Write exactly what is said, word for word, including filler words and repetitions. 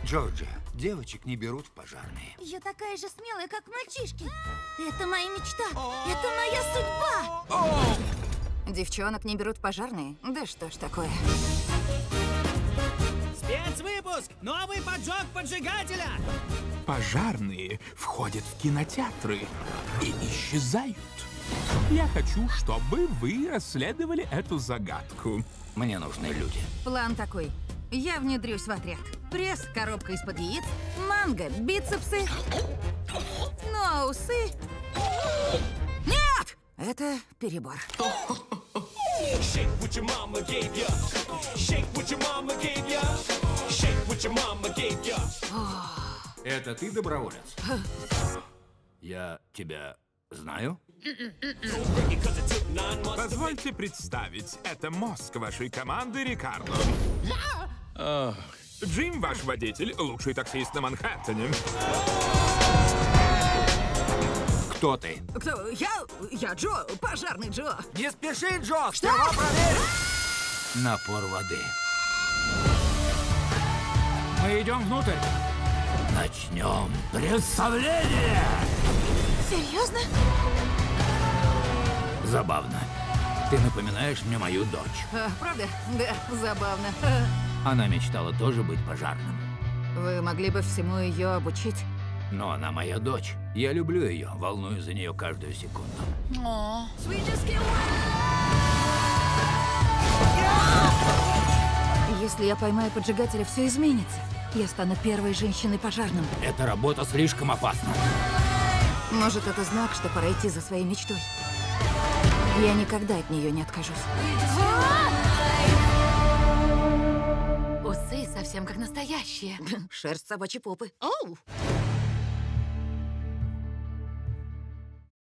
Джорджия, девочек не берут в пожарные. Я такая же смелая, как мальчишки. Это моя мечта. Это моя судьба. Девчонок не берут в пожарные? Да что ж такое? Спецвыпуск! Новый поджог поджигателя! Пожарные входят в кинотеатры и исчезают. Я хочу, чтобы вы расследовали эту загадку. Мне нужны люди. План такой. Я внедрюсь в отряд. Пресс, коробка из-под яиц, манго, бицепсы. Ну а усы... Нет! Это перебор. Это ты доброволец? Я тебя знаю? Позвольте представить, это мозг вашей команды Рикардо. Джим, ваш водитель, лучший таксист на Манхэттене. Кто ты? Кто? Я? Я Джо, пожарный Джо. Не спеши, Джо! Что? Проверь! Напор воды. Мы идем внутрь. Начнем представление! Серьезно? Забавно. Ты напоминаешь мне мою дочь. А, правда? Да, забавно. Она мечтала тоже быть пожарным. Вы могли бы всему ее обучить? Но она моя дочь. Я люблю ее, волнуюсь за нее каждую секунду. О. Если я поймаю поджигателя, все изменится. Я стану первой женщиной-пожарным. Эта работа слишком опасна. Может, это знак, что пора идти за своей мечтой. Я никогда от нее не откажусь. Усы совсем как настоящие. Шерсть собачьей попы. Оу.